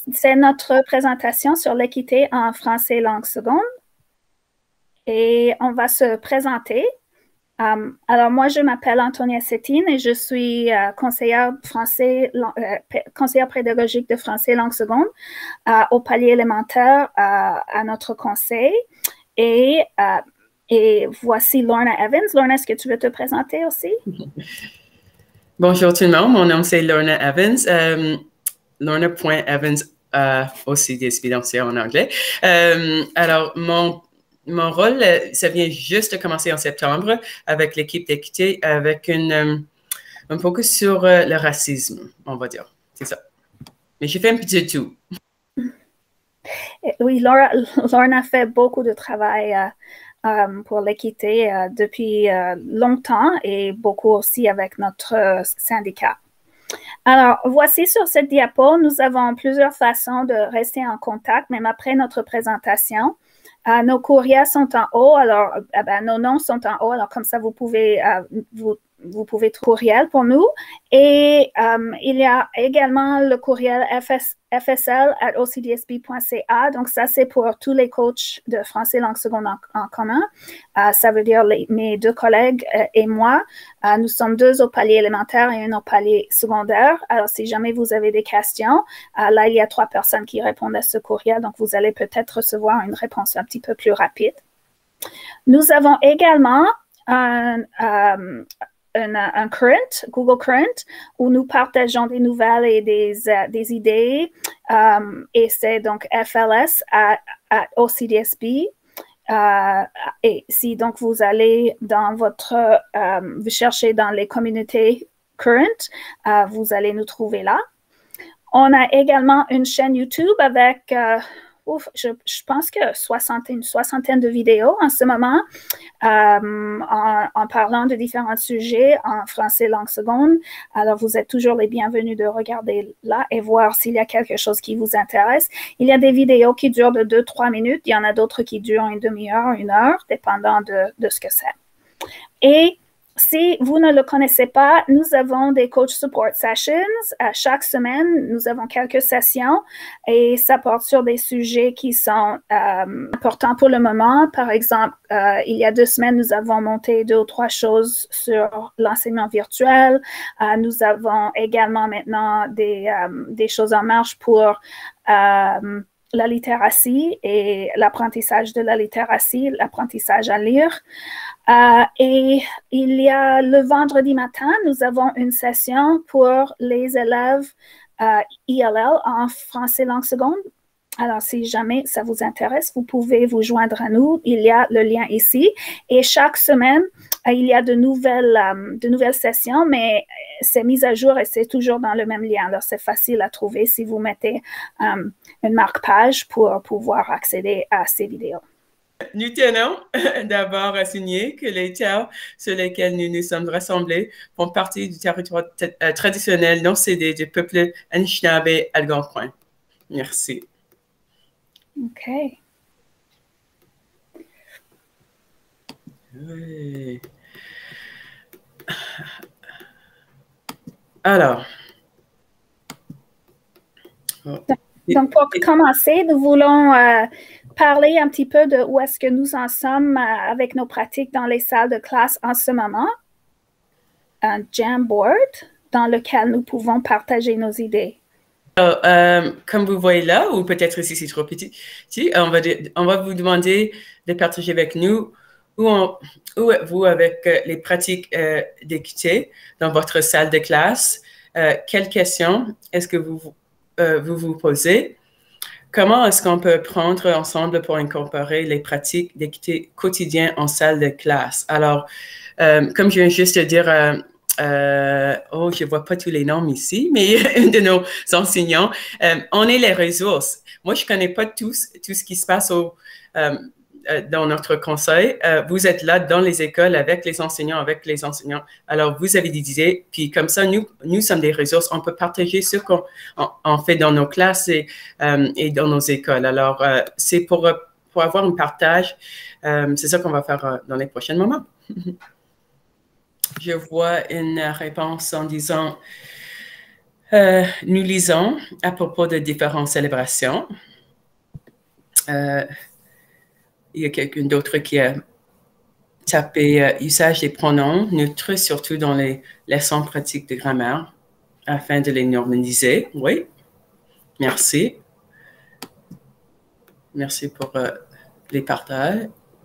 c'est notre présentation sur l'équité en français langue seconde. Et on va se présenter. Alors, moi, je m'appelle Antonia Sétine et je suis conseillère pédagogique de français langue seconde au palier élémentaire à notre conseil. Et voici Lorna Evans. Lorna, est-ce que tu veux te présenter aussi? Bonjour tout le monde, mon nom c'est Lorna Evans. Lorna.Evans, aussi des en anglais. Alors, mon rôle, ça vient juste de commencer en septembre avec l'équipe d'équité, avec un focus sur le racisme, on va dire. C'est ça. Mais j'ai fait un petit tout. Oui, Lorna fait beaucoup de travail pour l'équité depuis longtemps et beaucoup aussi avec notre syndicat. Alors, voici sur cette diapo, nous avons plusieurs façons de rester en contact, même après notre présentation. Nos courriels sont en haut, alors nos noms sont en haut, alors comme ça vous pouvez vous pouvez trouver courriel pour nous. Et il y a également le courriel fsl@ocdsb.ca. Donc, ça, c'est pour tous les coachs de français langue seconde en commun. Ça veut dire mes deux collègues et moi. Nous sommes deux au palier élémentaire et un au palier secondaire. Alors, si jamais vous avez des questions, là, il y a 3 personnes qui répondent à ce courriel. Donc, vous allez peut-être recevoir une réponse un petit peu plus rapide. Nous avons également un Current, Google Current, où nous partageons des nouvelles et des idées. Et c'est donc fls@ocdsb. Et si donc vous allez dans vous cherchez dans les communautés Current, vous allez nous trouver là. On a également une chaîne YouTube avec je pense que une soixantaine de vidéos en ce moment en parlant de différents sujets en français langue seconde. Alors, vous êtes toujours les bienvenus de regarder là et voir s'il y a quelque chose qui vous intéresse. Il y a des vidéos qui durent de 2-3 minutes. Il y en a d'autres qui durent une demi-heure, 1 heure, dépendant de ce que c'est. Et si vous ne le connaissez pas, nous avons des Coach Support Sessions. Chaque semaine, nous avons quelques sessions et ça porte sur des sujets qui sont importants pour le moment. Par exemple, il y a 2 semaines, nous avons monté 2 ou 3 choses sur l'enseignement virtuel. Nous avons également maintenant des choses en marche pour la littératie et l'apprentissage de la littératie, l'apprentissage à lire. Et il y a le vendredi matin, nous avons une session pour les élèves ILL en français langue seconde. Alors, si jamais ça vous intéresse, vous pouvez vous joindre à nous. Il y a le lien ici. Et chaque semaine, il y a de nouvelles sessions, mais c'est mis à jour et c'est toujours dans le même lien. Alors, c'est facile à trouver si vous mettez une marque-page pour pouvoir accéder à ces vidéos. Nous tenons d'abord à signaler que les terres sur lesquelles nous nous sommes rassemblés font partie du territoire traditionnel non cédé du peuple Anishinaabe-Algonquin. Merci. OK. Oui. Alors. Donc, pour commencer, nous voulons parler un petit peu de où est-ce que nous en sommes avec nos pratiques dans les salles de classe en ce moment. Un Jamboard dans lequel nous pouvons partager nos idées. Comme vous voyez là, ou peut-être si c'est trop petit, on va vous demander de partager avec nous où êtes-vous avec les pratiques d'équité dans votre salle de classe. Quelles questions est-ce que vous posez? Comment est-ce qu'on peut prendre ensemble pour incorporer les pratiques d'équité quotidienne en salle de classe? Alors, comme je viens juste de dire, je vois pas tous les noms ici, mais une de nos enseignants, on est les ressources. Moi, je connais pas tout ce qui se passe dans notre conseil. Vous êtes là dans les écoles avec les enseignants. Alors, vous avez des idées, puis comme ça, nous sommes des ressources. On peut partager ce qu'on fait dans nos classes et dans nos écoles. Alors, c'est pour avoir un partage. C'est ça qu'on va faire dans les prochains moments. Je vois une réponse en disant Nous lisons à propos de différentes célébrations. Il y a quelqu'un d'autre qui a tapé usage des pronoms neutres, surtout dans les leçons pratiques de grammaire, afin de les normaliser. Oui, merci. Merci pour les partages.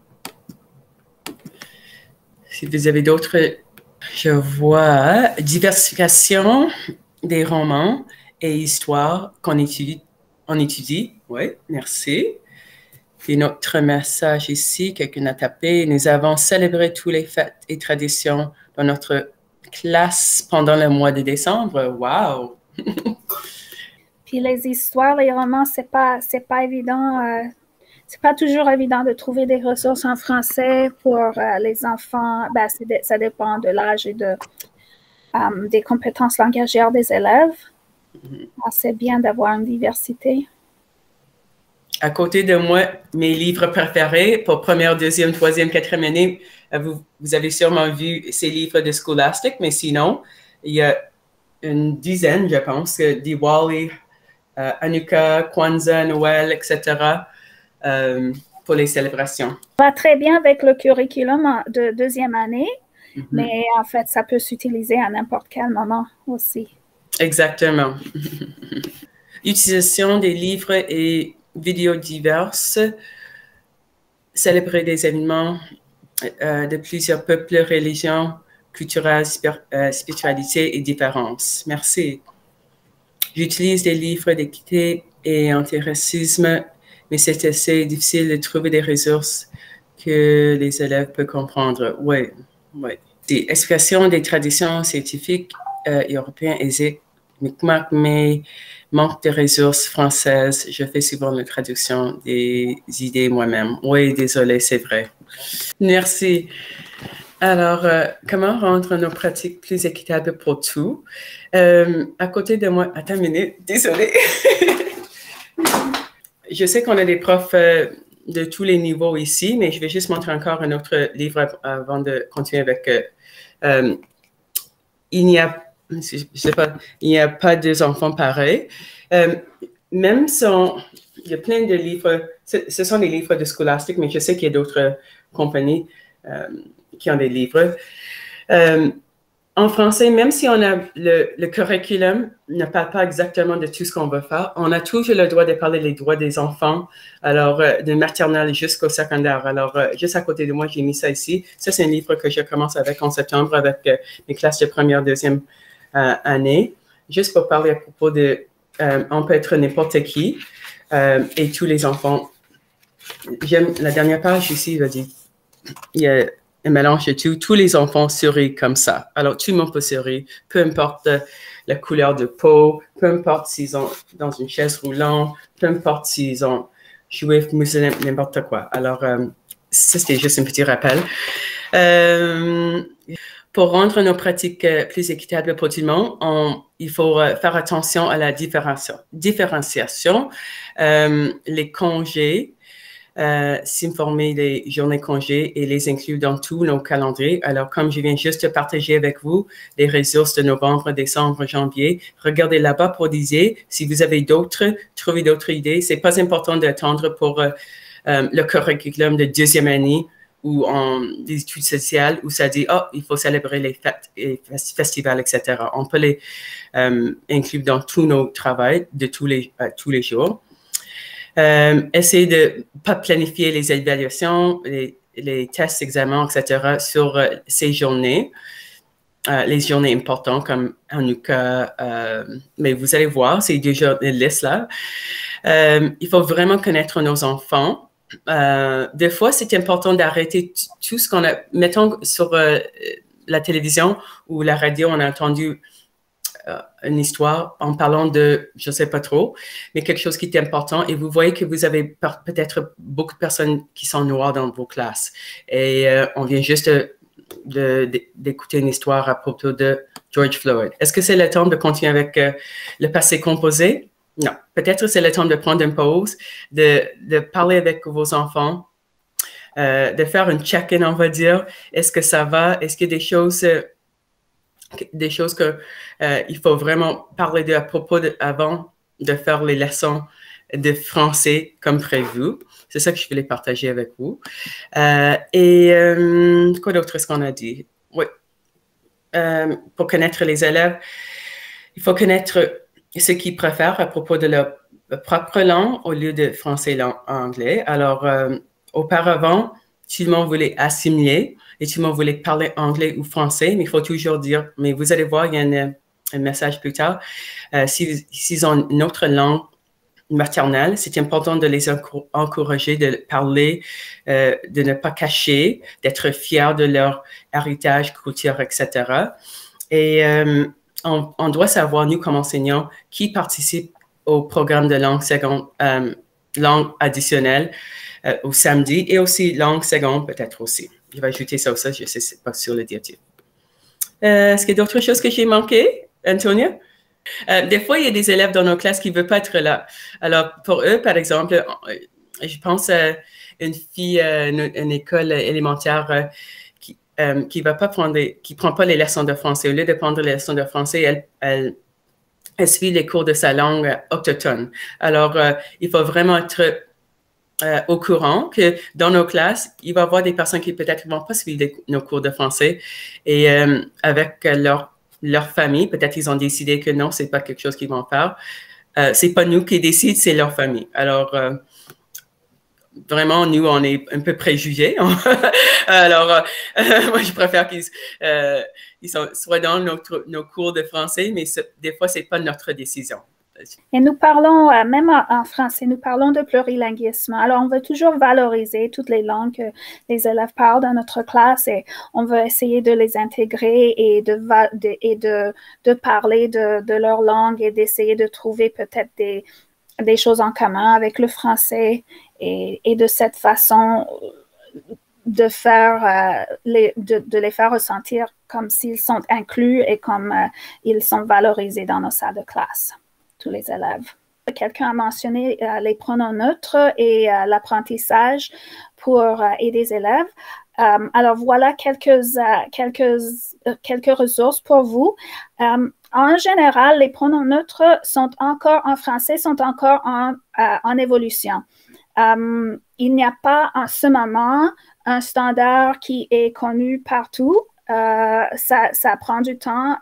Si vous avez d'autres, je vois diversification des romans et histoires qu'on étudie. On étudie. Oui, merci. Puis notre message ici, quelqu'un a tapé, nous avons célébré tous les fêtes et traditions dans notre classe pendant le mois de décembre. Wow! Puis les histoires, les romans, c'est pas évident. C'est pas toujours évident de trouver des ressources en français pour les enfants. Ben, ça dépend de l'âge et des compétences langagières des élèves. C'est bien d'avoir une diversité. À côté de moi, mes livres préférés pour première, deuxième, troisième, quatrième année, vous avez sûrement vu ces livres de Scholastic, mais sinon, il y a une dizaine, je pense, Diwali, Hanukkah, Kwanzaa, Noël, etc., pour les célébrations. Ça va très bien avec le curriculum de deuxième année, mais en fait, ça peut s'utiliser à n'importe quel moment aussi. Exactement. Utilisation des livres et vidéos diverses, célébrer des événements de plusieurs peuples, religions, culturelles, spiritualités et différences. Merci. J'utilise des livres d'équité et antiracisme, mais c'est assez difficile de trouver des ressources que les élèves peuvent comprendre. Oui, oui. Des expressions des traditions scientifiques européennes aisées, mais manque de ressources françaises. Je fais souvent la traduction des idées moi-même. Oui, désolé, c'est vrai. Merci. Alors, comment rendre nos pratiques plus équitables pour tout? À côté de moi, attends une minute, désolé. Je sais qu'on a des profs de tous les niveaux ici, mais je vais juste montrer encore un autre livre avant de continuer avec. Il n'y a pas deux enfants pareils. Même il y a plein de livres, ce sont des livres de Scholastic, mais je sais qu'il y a d'autres compagnies qui ont des livres. En français, même si on a le curriculum ne parle pas exactement de tout ce qu'on veut faire, on a toujours le droit de parler des droits des enfants, alors de maternelle jusqu'au secondaire. Alors, juste à côté de moi, j'ai mis ça ici. Ça, c'est un livre que je commence avec en septembre avec mes classes de première, deuxième année, juste pour parler à propos de on peut être n'importe qui et tous les enfants. J'aime la dernière page ici, il y a un mélange de tout. Tous les enfants sourient comme ça. Alors, tout le monde peut sourire, peu importe la couleur de peau, peu importe s'ils sont dans une chaise roulante, peu importe s'ils sont juifs, musulmans, n'importe quoi. Alors, ça, c'était juste un petit rappel. Pour rendre nos pratiques plus équitables pour tout le monde, il faut faire attention à la différenciation, les congés, s'informer des journées congés et les inclure dans tous nos calendriers. Alors, comme je viens juste de partager avec vous les ressources de novembre, décembre, janvier, regardez là-bas pour des idées. Si vous avez trouvez d'autres idées. C'est pas important d'attendre pour le curriculum de deuxième année ou en des études sociales où ça dit, il faut célébrer les fêtes et festivals, etc. On peut les inclure dans tous nos travaux de tous les jours. Essayer de pas planifier les évaluations, les tests, examens, etc. sur ces journées, les journées importantes comme Hanukkah, mais vous allez voir, c'est déjà une liste là. Il faut vraiment connaître nos enfants. Des fois, c'est important d'arrêter tout ce qu'on a, mettons sur la télévision ou la radio, on a entendu une histoire en parlant de, je ne sais pas trop, mais quelque chose qui est important et vous voyez que vous avez peut-être beaucoup de personnes qui sont noires dans vos classes et on vient juste d'écouter une histoire à propos de George Floyd. Est-ce que c'est le temps de continuer avec le passé composé? Non. Peut-être c'est le temps de prendre une pause, de parler avec vos enfants, de faire un check-in, on va dire. Est-ce que ça va? Est-ce qu'il y a des choses des choses que il faut vraiment parler à propos avant de faire les leçons de français comme prévu. C'est ça que je voulais partager avec vous. Quoi d'autre est-ce qu'on a dit? Oui. Pour connaître les élèves, il faut connaître ce qu'ils préfèrent à propos de leur propre langue au lieu de français et anglais. Alors, auparavant, tout le monde voulait assimiler et tout le monde voulait parler anglais ou français, mais il faut toujours dire, mais vous allez voir, il y a un message plus tard, s'ils ont une autre langue maternelle, c'est important de les encourager de parler, de ne pas cacher, d'être fiers de leur héritage, culture, etc. Et on doit savoir, nous comme enseignants, qui participe au programme de langue additionnelle au samedi et aussi langue seconde peut-être aussi. Je vais ajouter ça aussi, je ne sais pas sur le diatype. Est-ce qu'il y a d'autres choses que j'ai manquées, Antonia? Des fois, il y a des élèves dans nos classes qui ne veulent pas être là. Alors, pour eux, par exemple, je pense à une fille, une école élémentaire qui va pas qui prend pas les leçons de français. Au lieu de prendre les leçons de français, elle suit les cours de sa langue autochtone. Alors, il faut vraiment être au courant que dans nos classes, il va y avoir des personnes qui peut-être ne vont pas suivre nos cours de français et avec leur famille, peut-être ils ont décidé que non, c'est pas quelque chose qu'ils vont faire. C'est pas nous qui décident, c'est leur famille. Alors, vraiment, nous, on est un peu préjugés. Alors, moi, je préfère qu'ils soient dans nos cours de français, mais des fois, c'est pas notre décision. Et nous parlons, même en français, nous parlons de plurilinguisme. Alors, on veut toujours valoriser toutes les langues que les élèves parlent dans notre classe et on veut essayer de les intégrer et de parler de leur langue et d'essayer de trouver peut-être des choses en commun avec le français et de cette façon de les faire ressentir comme s'ils sont inclus et comme ils sont valorisés dans nos salles de classe. Tous les élèves. Quelqu'un a mentionné les pronoms neutres et l'apprentissage pour aider les élèves. Alors voilà quelques ressources pour vous. En général, les pronoms neutres sont encore en français, sont encore en évolution. Il n'y a pas en ce moment un standard qui est connu partout. Ça prend du temps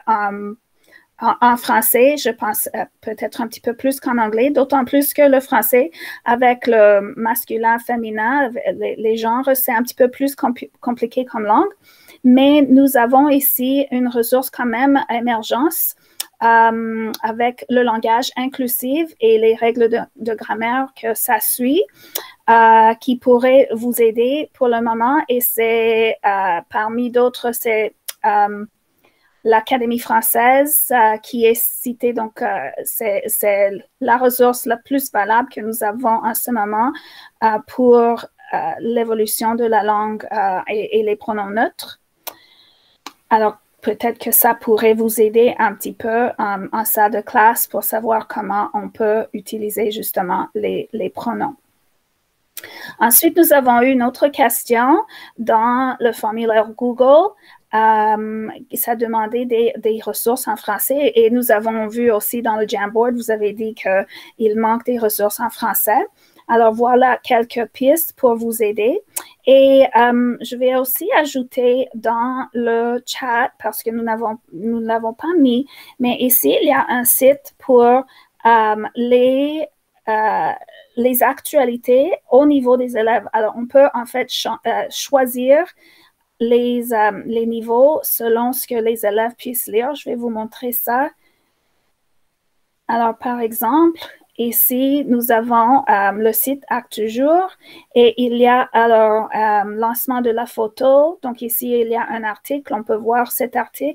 en français, je pense peut-être un petit peu plus qu'en anglais, d'autant plus que le français, avec le masculin, féminin, les genres, c'est un petit peu plus compliqué comme langue. Mais nous avons ici une ressource quand même à émergence avec le langage inclusif et les règles de grammaire que ça suit, qui pourrait vous aider pour le moment. Et c'est parmi d'autres, c'est l'Académie française qui est citée, donc c'est la ressource la plus valable que nous avons en ce moment pour l'évolution de la langue et les pronoms neutres. Alors, peut-être que ça pourrait vous aider un petit peu en salle de classe pour savoir comment on peut utiliser justement les pronoms. Ensuite, nous avons eu une autre question dans le formulaire Google. Ça demandait des ressources en français et nous avons vu aussi dans le Jamboard, vous avez dit qu'il manque des ressources en français. Alors, voilà quelques pistes pour vous aider. Et je vais aussi ajouter dans le chat, parce que nous ne l'avons pas mis, mais ici, il y a un site pour les actualités au niveau des élèves. Alors, on peut en fait choisir les niveaux selon ce que les élèves puissent lire. Je vais vous montrer ça. Alors, par exemple, ici, nous avons le site ActuJour et il y a alors lancement de la photo. Donc, ici, il y a un article. On peut voir cet article.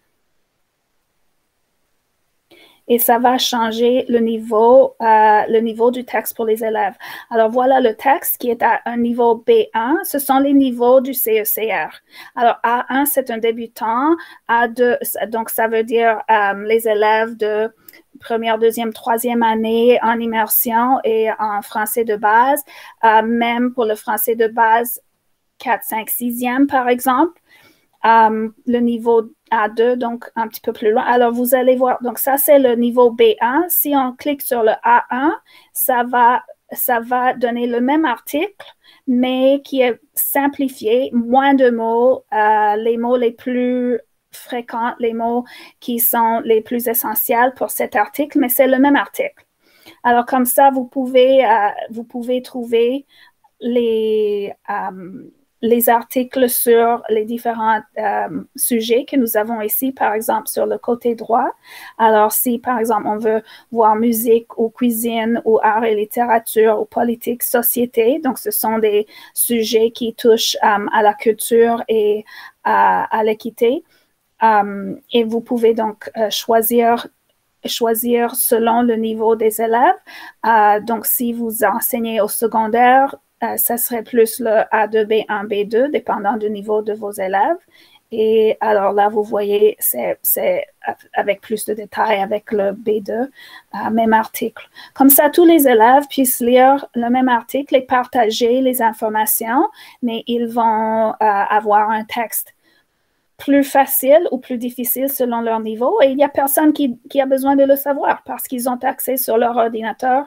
Et ça va changer le niveau du texte pour les élèves. Alors, voilà le texte qui est à un niveau B1. Ce sont les niveaux du CECR. Alors, A1, c'est un débutant. A2, donc ça veut dire les élèves de première, deuxième, troisième année en immersion et en français de base. Même pour le français de base, 4, 5, 6e, par exemple. le niveau A2, donc un petit peu plus loin. Alors, vous allez voir, donc ça, c'est le niveau B1. Si on clique sur le A1, ça va donner le même article, mais qui est simplifié, moins de mots, les mots les plus fréquents, les mots qui sont les plus essentiels pour cet article, mais c'est le même article. Alors, comme ça, vous pouvez trouver les articles sur les différents sujets que nous avons ici, par exemple, sur le côté droit. Alors, si, par exemple, on veut voir musique ou cuisine ou art et littérature ou politique, société, donc ce sont des sujets qui touchent à la culture et à l'équité. Et vous pouvez donc choisir selon le niveau des élèves. Donc, si vous enseignez au secondaire, ça serait plus le A2, B1, B2, dépendant du niveau de vos élèves. Et alors là, vous voyez, c'est avec plus de détails avec le B2, même article. Comme ça, tous les élèves puissent lire le même article et partager les informations, mais ils vont avoir un texte plus facile ou plus difficile selon leur niveau. Et il n'y a personne qui a besoin de le savoir parce qu'ils ont accès sur leur ordinateur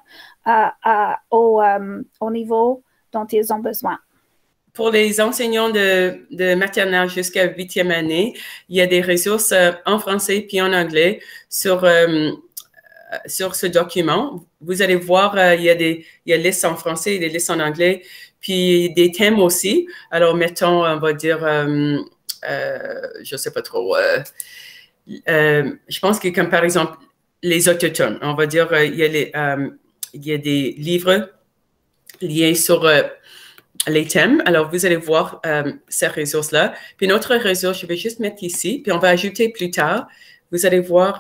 au niveau dont ils ont besoin. Pour les enseignants de maternelle jusqu'à 8e année, il y a des ressources en français puis en anglais sur ce document. Vous allez voir, il y a des listes en français et des listes en anglais, puis des thèmes aussi. Alors, mettons, on va dire, je ne sais pas trop, je pense que comme par exemple les autochtones, on va dire, il y a des livres liés sur les thèmes. Alors, vous allez voir ces ressources-là. Puis notre ressource, je vais juste mettre ici, puis on va ajouter plus tard. Vous allez voir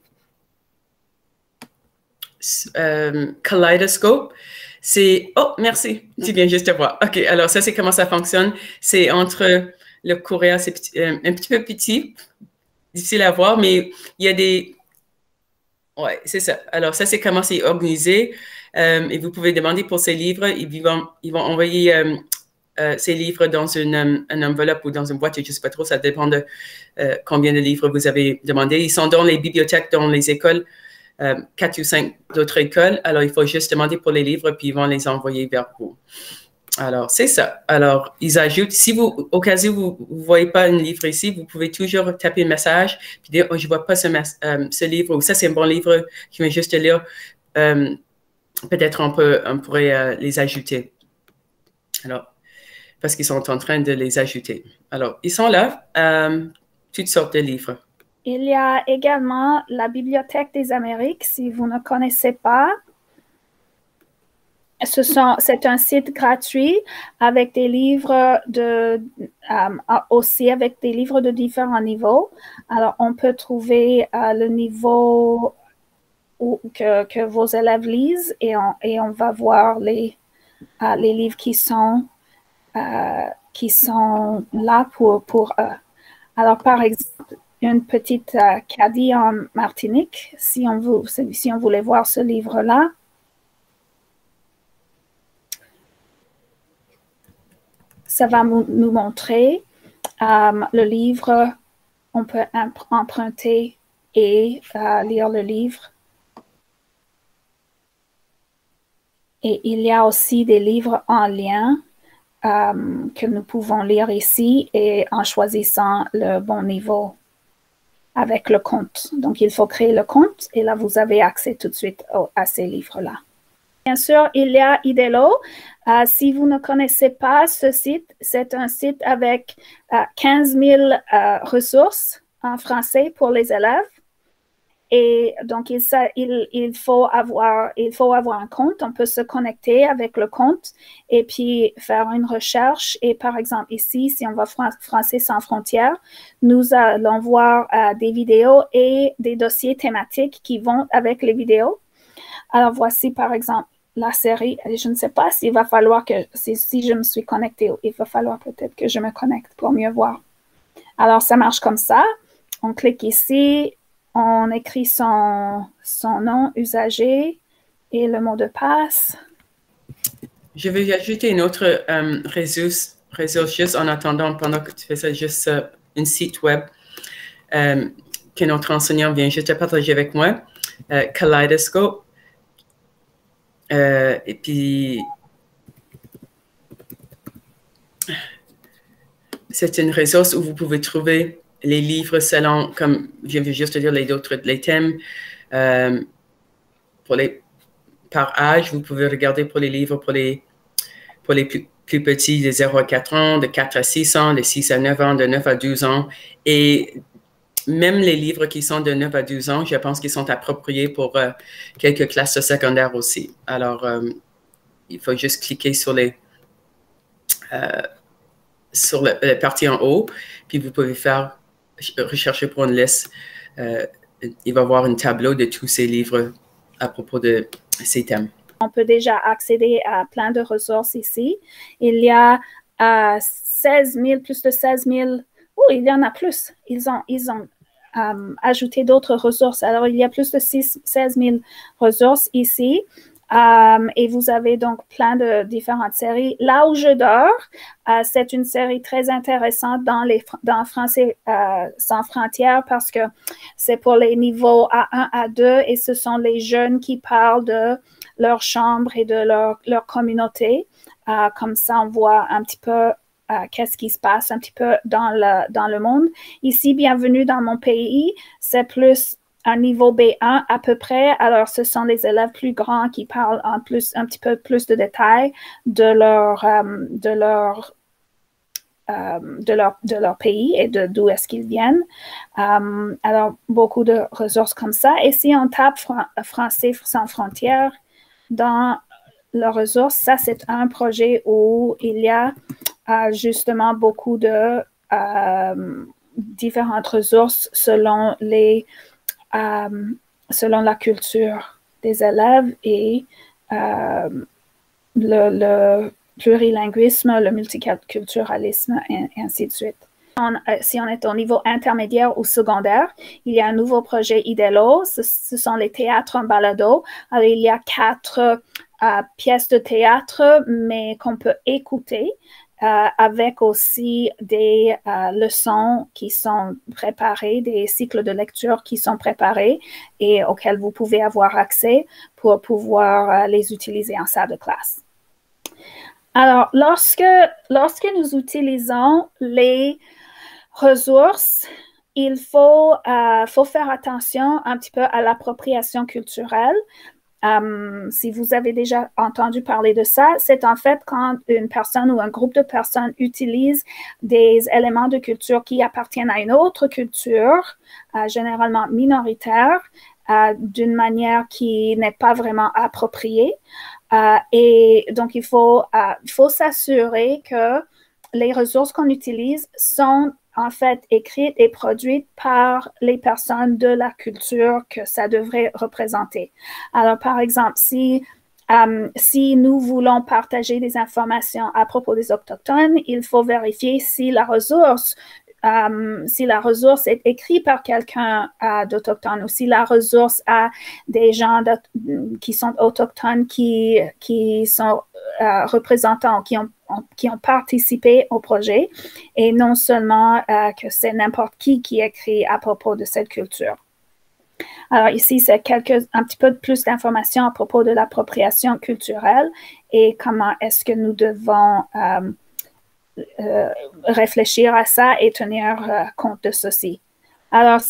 Kaleidoscope. C'est... Oh, merci. Tu viens juste de voir. OK, alors ça, c'est comment ça fonctionne. C'est entre le courriel, c'est un petit peu petit, difficile à voir, mais il y a des... Ouais, c'est ça. Alors, ça, c'est comment c'est organisé. Et vous pouvez demander pour ces livres. Ils vont envoyer ces livres dans une enveloppe ou dans une boîte. Je ne sais pas trop, ça dépend de combien de livres vous avez demandé. Ils sont dans les bibliothèques, dans les écoles, 4 ou 5 d'autres écoles. Alors, il faut juste demander pour les livres, puis ils vont les envoyer vers vous. Alors, c'est ça. Alors, ils ajoutent, si vous, au cas où vous ne voyez pas un livre ici, vous pouvez toujours taper un message puis dire, oh, je ne vois pas ce livre, ou ça, c'est un bon livre, je vais juste le lire. Peut-être on pourrait les ajouter. Alors, parce qu'ils sont en train de les ajouter. Alors, ils sont là, toutes sortes de livres. Il y a également la Bibliothèque des Amériques, si vous ne connaissez pas. C'est un site gratuit avec des livres aussi avec des livres de différents niveaux. Alors, on peut trouver le niveau que vos élèves lisent et on va voir les livres qui sont là pour eux. Alors, par exemple, une petite caddie en Martinique, si on voulait voir ce livre-là. Ça va nous montrer le livre. On peut emprunter et lire le livre. Et il y a aussi des livres en lien que nous pouvons lire ici et en choisissant le bon niveau avec le compte. Donc, il faut créer le compte et là, vous avez accès tout de suite à ces livres-là. Bien sûr, il y a Idelo. Si vous ne connaissez pas ce site, c'est un site avec 15 000 ressources en français pour les élèves. Et donc, il faut avoir un compte. On peut se connecter avec le compte et puis faire une recherche. Et par exemple, ici, si on va Français sans frontières, nous allons voir des vidéos et des dossiers thématiques qui vont avec les vidéos. Alors, voici par exemple la série. Je ne sais pas s'il va falloir si je me suis connectée, il va falloir peut-être que je me connecte pour mieux voir. Alors, ça marche comme ça. On clique ici. On écrit son nom usager et le mot de passe. Je vais ajouter une autre ressource juste en attendant, pendant que tu fais ça, juste un site web que notre enseignant vient juste de partager avec moi, Kaleidoscope. Et puis, c'est une ressource où vous pouvez trouver les livres selon, comme je viens juste de dire, les thèmes. Par âge, vous pouvez regarder pour les livres pour les plus petits, de 0 à 4 ans, de 4 à 6 ans, de 6 à 9 ans, de 9 à 12 ans. Et même les livres qui sont de 9 à 12 ans, je pense qu'ils sont appropriés pour quelques classes secondaires aussi. Alors, il faut juste cliquer sur la partie en haut, puis vous pouvez rechercher pour une liste. Il va y avoir un tableau de tous ces livres à propos de ces thèmes. On peut déjà accéder à plein de ressources ici. Il y a 16 000, plus de 16 000. Oh, il y en a plus. Ils ont ajouté d'autres ressources. Alors, il y a plus de 16 000 ressources ici. Et vous avez donc plein de différentes séries. Là où je dors, c'est une série très intéressante dans Français sans frontières parce que c'est pour les niveaux A1, A2 et ce sont les jeunes qui parlent de leur chambre et de leur communauté. Comme ça, on voit un petit peu qu'est-ce qui se passe un petit peu dans le monde. Ici, bienvenue dans mon pays, c'est plus un niveau B1 à peu près. Alors, ce sont les élèves plus grands qui parlent un petit peu plus de détails de leur pays et d'où est-ce qu'ils viennent. Alors, beaucoup de ressources comme ça. Et si on tape Français sans frontières dans leurs ressources, ça, c'est un projet où il y a justement beaucoup de différentes ressources selon la culture des élèves et le plurilinguisme, le multiculturalisme, et ainsi de suite. Si on est au niveau intermédiaire ou secondaire, il y a un nouveau projet IDELO, ce sont les théâtres en balado. Alors, il y a 4 pièces de théâtre, mais qu'on peut écouter. Avec aussi des leçons qui sont préparées, des cycles de lecture qui sont préparés et auxquels vous pouvez avoir accès pour pouvoir les utiliser en salle de classe. Alors, lorsque nous utilisons les ressources, il faut faire attention un petit peu à l'appropriation culturelle. Si vous avez déjà entendu parler de ça, c'est en fait quand une personne ou un groupe de personnes utilise des éléments de culture qui appartiennent à une autre culture, généralement minoritaire, d'une manière qui n'est pas vraiment appropriée. Et donc, il faut s'assurer que les ressources qu'on utilise sont en fait écrites et produites par les personnes de la culture que ça devrait représenter. Alors, par exemple, si nous voulons partager des informations à propos des Autochtones, il faut vérifier si la ressource est écrite par quelqu'un d'autochtone ou si la ressource a des gens qui sont autochtones qui sont représentants, qui ont participé au projet et non seulement que c'est n'importe qui écrit à propos de cette culture. Alors ici, c'est un petit peu plus d'informations à propos de l'appropriation culturelle et comment est-ce que nous devons réfléchir à ça et tenir compte de ceci. Alors,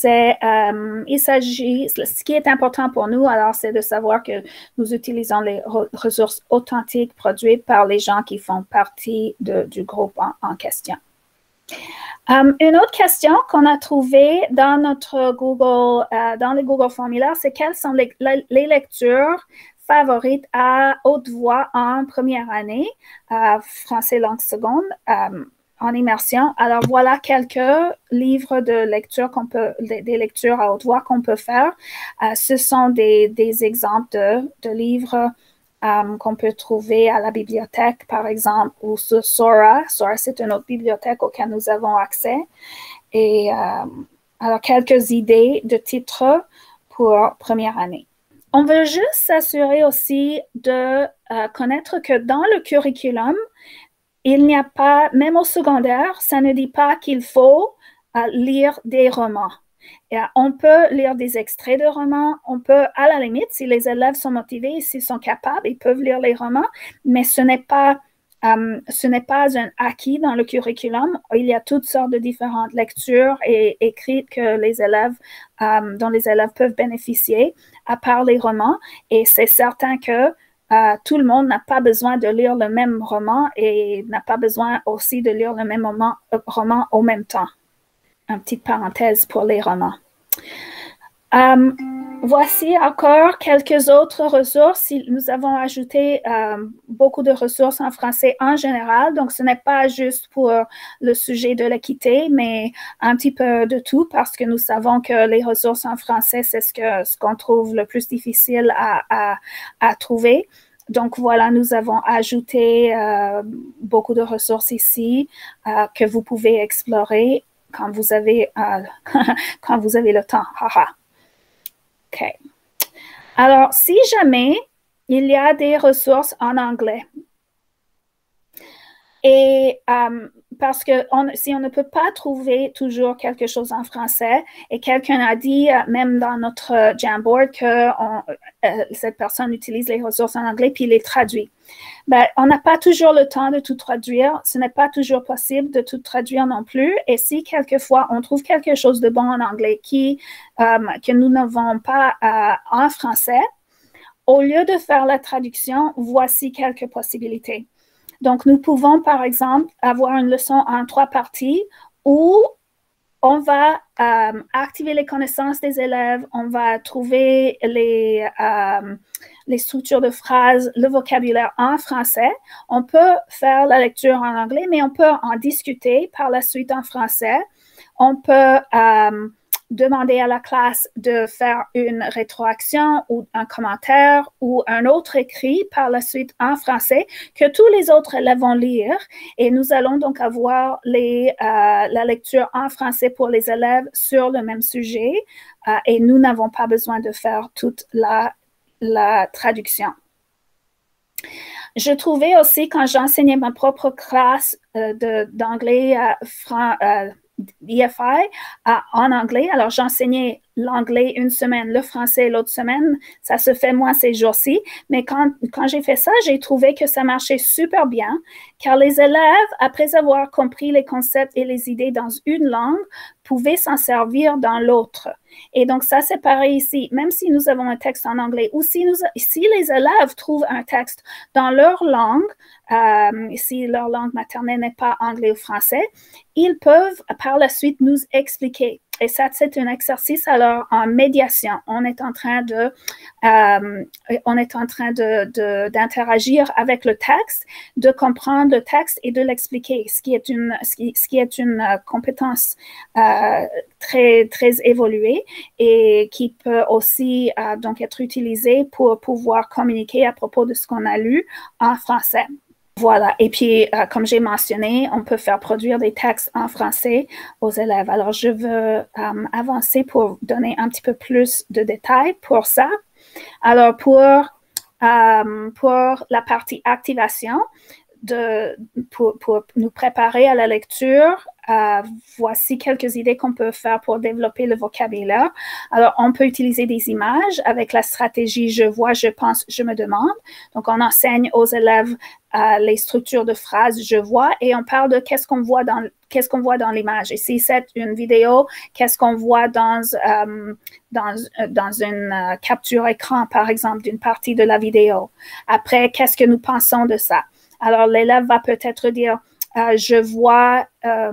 ce qui est important pour nous, alors, c'est de savoir que nous utilisons les ressources authentiques produites par les gens qui font partie du groupe en question. Une autre question qu'on a trouvée dans notre Google, dans les Google formulaires, c'est quelles sont les lectures favorites à haute voix en première année, français langue seconde, en immersion. Alors, voilà quelques livres de lecture des lectures à haute voix qu'on peut faire. Ce sont des exemples de livres qu'on peut trouver à la bibliothèque, par exemple, ou sur Sora. Sora, c'est une autre bibliothèque auquel nous avons accès. Et alors, quelques idées de titres pour première année. On veut juste s'assurer aussi de connaître que dans le curriculum, il n'y a pas, même au secondaire, ça ne dit pas qu'il faut lire des romans. Et on peut lire des extraits de romans, on peut, à la limite, si les élèves sont motivés, s'ils sont capables, ils peuvent lire les romans, mais ce n'est pas un acquis dans le curriculum. Il y a toutes sortes de différentes lectures et écrites que dont les élèves peuvent bénéficier, à part les romans. Et c'est certain que tout le monde n'a pas besoin de lire le même roman et n'a pas besoin aussi de lire le même roman au même temps. Une petite parenthèse pour les romans. Voici encore quelques autres ressources. Nous avons ajouté beaucoup de ressources en français en général, donc ce n'est pas juste pour le sujet de l'équité, mais un petit peu de tout, parce que nous savons que les ressources en français, c'est ce qu'on trouve le plus difficile à trouver. Donc voilà, nous avons ajouté beaucoup de ressources ici que vous pouvez explorer quand vous avez le temps. OK. Alors, si jamais il y a des ressources en anglais, et parce que si on ne peut pas trouver toujours quelque chose en français, et quelqu'un a dit, même dans notre Jamboard, que cette personne utilise les ressources en anglais puis les traduit. Ben, on n'a pas toujours le temps de tout traduire. Ce n'est pas toujours possible de tout traduire non plus. Et si quelquefois on trouve quelque chose de bon en anglais que nous n'avons pas en français, au lieu de faire la traduction, voici quelques possibilités. Donc, nous pouvons, par exemple, avoir une leçon en 3 parties où on va activer les connaissances des élèves, on va trouver les structures de phrases, le vocabulaire en français. On peut faire la lecture en anglais, mais on peut en discuter par la suite en français. On peut demander à la classe de faire une rétroaction ou un commentaire ou un autre écrit par la suite en français que tous les autres élèves vont lire. Et nous allons donc avoir la lecture en français pour les élèves sur le même sujet et nous n'avons pas besoin de faire toute la traduction. Je trouvais aussi, quand j'enseignais ma propre classe d'anglais EFI en anglais. Alors, j'enseignais l'anglais une semaine, le français l'autre semaine. Ça se fait moins ces jours-ci. Mais quand j'ai fait ça, j'ai trouvé que ça marchait super bien, car les élèves, après avoir compris les concepts et les idées dans une langue, pouvaient s'en servir dans l'autre. Et donc, ça, c'est pareil ici. Même si nous avons un texte en anglais ou si les élèves trouvent un texte dans leur langue, si leur langue maternelle n'est pas anglais ou français, ils peuvent par la suite nous expliquer. Et ça, c'est un exercice alors en médiation. On est en train d'interagir avec le texte, de comprendre le texte et de l'expliquer, ce qui est une compétence très, très évoluée et qui peut aussi donc être utilisée pour pouvoir communiquer à propos de ce qu'on a lu en français. Voilà. Et puis, comme j'ai mentionné, on peut faire produire des textes en français aux élèves. Alors, je veux avancer pour donner un petit peu plus de détails pour ça. Alors, pour la partie activation, pour nous préparer à la lecture, voici quelques idées qu'on peut faire pour développer le vocabulaire. Alors, on peut utiliser des images avec la stratégie « je vois, je pense, je me demande ». Donc, on enseigne aux élèves les structures de phrases « je vois » et on parle de qu'est-ce qu'on voit dans l'image. Et si c'est une vidéo, qu'est-ce qu'on voit dans une capture écran, par exemple, d'une partie de la vidéo. Après, qu'est-ce que nous pensons de ça? Alors, l'élève va peut-être dire je vois,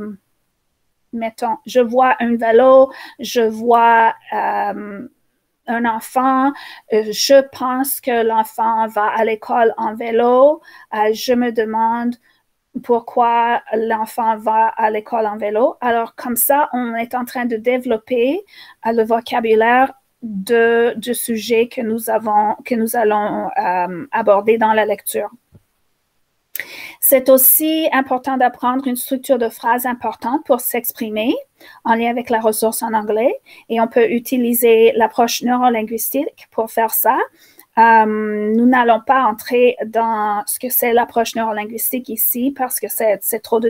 je vois un vélo, je vois un enfant, je pense que l'enfant va à l'école en vélo, je me demande pourquoi l'enfant va à l'école en vélo. Alors, comme ça, on est en train de développer le vocabulaire du sujet que nous allons aborder dans la lecture. C'est aussi important d'apprendre une structure de phrase importante pour s'exprimer en lien avec la ressource en anglais et on peut utiliser l'approche neurolinguistique pour faire ça. Nous n'allons pas entrer dans ce que c'est l'approche neurolinguistique ici parce que c'est trop de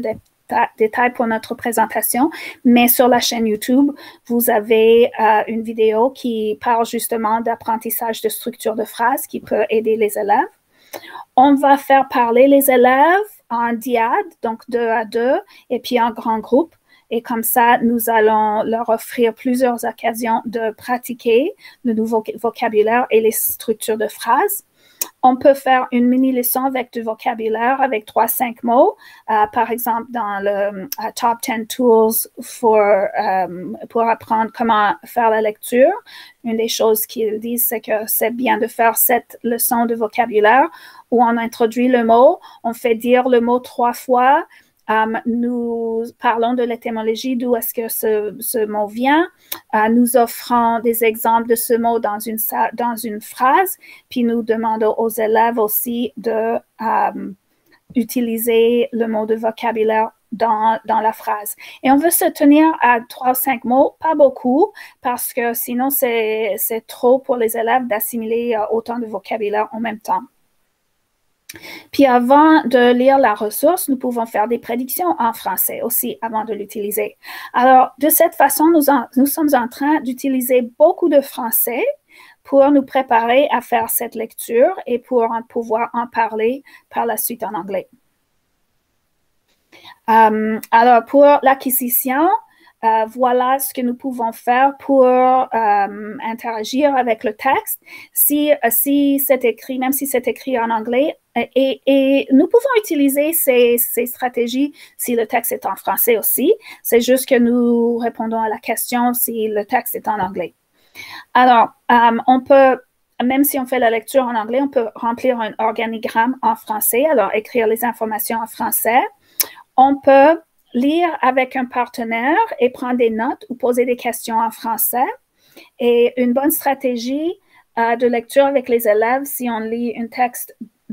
détails pour notre présentation, mais sur la chaîne YouTube, vous avez une vidéo qui parle justement d'apprentissage de structure de phrase qui peut aider les élèves. On va faire parler les élèves en diade, donc 2 à 2, et puis en grand groupe. Et comme ça, nous allons leur offrir plusieurs occasions de pratiquer le nouveau vocabulaire et les structures de phrases. On peut faire une mini-leçon avec du vocabulaire avec 3-5 mots, par exemple dans le Top 10 Tools pour apprendre comment faire la lecture. Une des choses qu'ils disent, c'est que c'est bien de faire cette leçon de vocabulaire où on introduit le mot, on fait dire le mot 3 fois, nous parlons de l'étymologie, d'où est-ce que ce mot vient. Nous offrons des exemples de ce mot dans une phrase, puis nous demandons aux élèves aussi de utiliser le mot de vocabulaire dans la phrase. Et on veut se tenir à 3-5 mots, pas beaucoup, parce que sinon c'est trop pour les élèves d'assimiler autant de vocabulaire en même temps. Puis avant de lire la ressource, nous pouvons faire des prédictions en français aussi avant de l'utiliser. Alors, de cette façon, nous sommes en train d'utiliser beaucoup de français pour nous préparer à faire cette lecture et pour pouvoir en parler par la suite en anglais. Alors, pour l'acquisition, voilà ce que nous pouvons faire pour interagir avec le texte. Si c'est écrit, même si c'est écrit en anglais, et nous pouvons utiliser ces stratégies si le texte est en français aussi. C'est juste que nous répondons à la question si le texte est en anglais. Alors, on peut, même si on fait la lecture en anglais, on peut remplir un organigramme en français, alors écrire les informations en français. On peut lire avec un partenaire et prendre des notes ou poser des questions en français. Et une bonne stratégie de lecture avec les élèves, si on lit un texte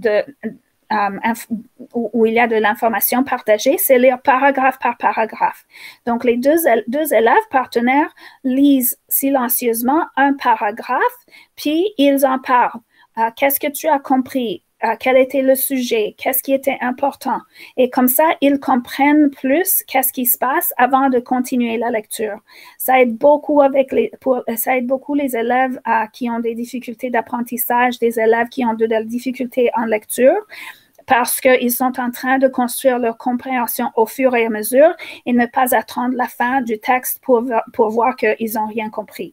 où il y a de l'information partagée, c'est lire paragraphe par paragraphe. Donc, les deux élèves partenaires lisent silencieusement un paragraphe, puis ils en parlent. Qu'est-ce que tu as compris? Quel était le sujet, qu'est-ce qui était important. Et comme ça, ils comprennent plus qu'est-ce qui se passe avant de continuer la lecture. Ça aide beaucoup les élèves qui ont des difficultés d'apprentissage, des élèves qui ont de la difficulté en lecture, parce qu'ils sont en train de construire leur compréhension au fur et à mesure et ne pas attendre la fin du texte pour voir qu'ils n'ont rien compris.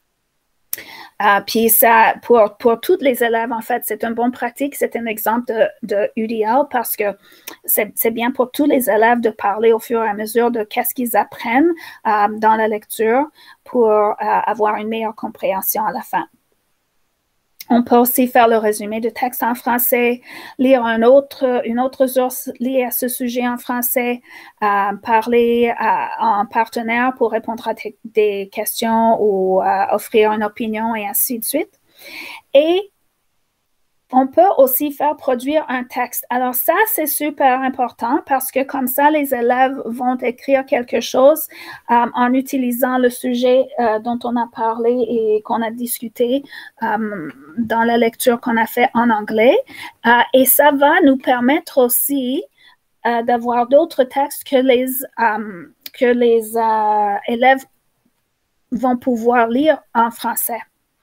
Puis ça, pour tous les élèves, en fait, c'est une bonne pratique. C'est un exemple de UDL parce que c'est bien pour tous les élèves de parler au fur et à mesure de qu'est-ce qu'ils apprennent dans la lecture pour avoir une meilleure compréhension à la fin. On peut aussi faire le résumé du texte en français, lire une autre source liée à ce sujet en français, parler en partenaire pour répondre à des questions ou offrir une opinion et ainsi de suite. Et on peut aussi faire produire un texte. Alors ça, c'est super important parce que comme ça, les élèves vont écrire quelque chose en utilisant le sujet dont on a parlé et qu'on a discuté dans la lecture qu'on a fait en anglais. Et ça va nous permettre aussi d'avoir d'autres textes que les élèves vont pouvoir lire en français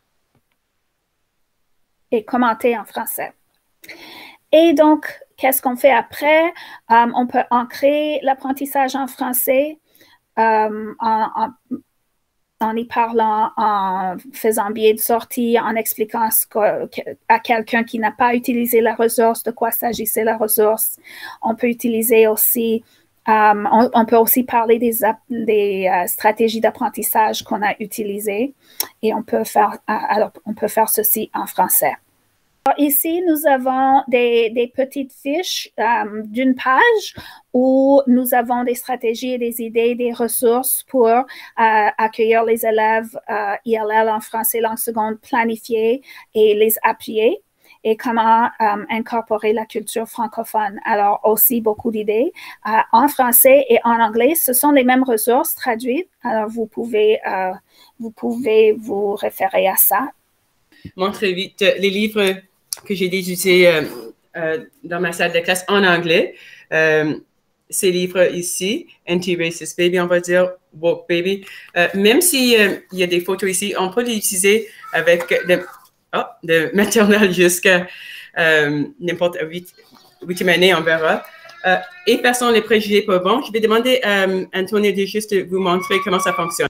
et commenter en français. Et donc, qu'est-ce qu'on fait après? On peut ancrer l'apprentissage en français en y parlant, en faisant billet de sortie, en expliquant à quelqu'un qui n'a pas utilisé la ressource de quoi s'agissait la ressource. On peut utiliser aussi on peut aussi parler des stratégies d'apprentissage qu'on a utilisées et on peut faire ceci en français. Alors, ici, nous avons des petites fiches d'une page où nous avons des stratégies et des idées, des ressources pour accueillir les élèves ILL en français langue seconde planifiés et les appuyer. Et comment incorporer la culture francophone. Alors, aussi beaucoup d'idées. En français et en anglais, ce sont les mêmes ressources traduites. Alors, vous pouvez vous référer à ça. Moi, très vite, les livres que j'ai déjà utilisés dans ma salle de classe en anglais, ces livres ici, Anti-Racist Baby, on va dire Woke Baby. Même s'il y a des photos ici, on peut les utiliser avec de maternelle jusqu'à n'importe 8e année, on verra. Et façon les préjugés pas bons, je vais demander à Antonia de juste vous montrer comment ça fonctionne.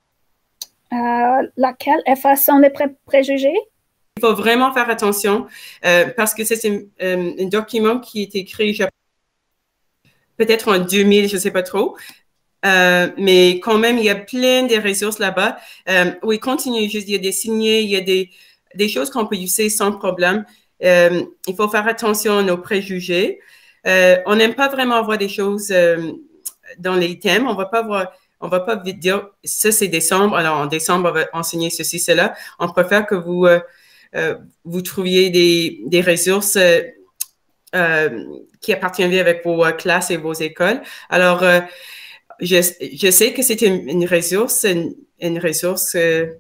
Laquelle effaçant les préjugés? Il faut vraiment faire attention parce que c'est un document qui a été créé peut-être en 2000, je ne sais pas trop. Mais quand même, il y a plein de ressources là-bas. Oui, continue, il y a des signets, il y a des choses qu'on peut utiliser sans problème. Il faut faire attention à nos préjugés. On n'aime pas vraiment voir des choses dans les thèmes. On va pas dire ça c'est décembre. Alors en décembre on va enseigner ceci, cela. On préfère que vous trouviez des ressources qui appartiennent avec vos classes et vos écoles. Alors je sais que c'est une ressource, une ressource,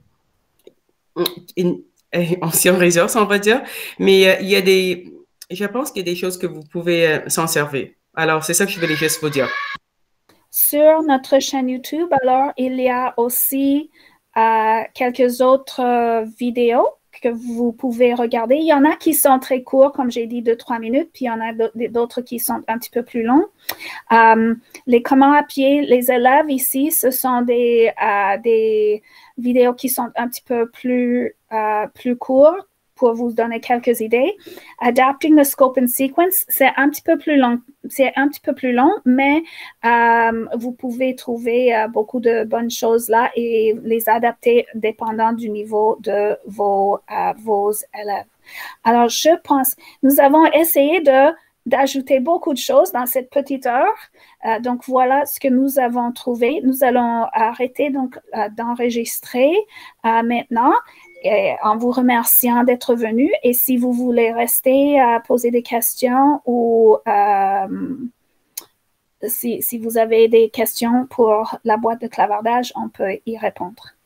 une ancienne ressource, on va dire, mais je pense qu'il y a des choses que vous pouvez s'en servir. Alors, c'est ça que je voulais juste vous dire. Sur notre chaîne YouTube, alors, il y a aussi quelques autres vidéos que vous pouvez regarder. Il y en a qui sont très courts, comme j'ai dit, 2-3 minutes, puis il y en a d'autres qui sont un petit peu plus longs. Les comment appuyer les élèves ici, ce sont des vidéos qui sont un petit peu plus courtes pour vous donner quelques idées. Adapting the scope and sequence, c'est un petit peu plus long, mais vous pouvez trouver beaucoup de bonnes choses là et les adapter dépendant du niveau de vos élèves. Alors, je pense, nous avons essayé d'ajouter beaucoup de choses dans cette petite heure. Donc, voilà ce que nous avons trouvé. Nous allons arrêter donc d'enregistrer maintenant. En vous remerciant d'être venu. Et si vous voulez rester à poser des questions ou si vous avez des questions pour la boîte de clavardage, on peut y répondre.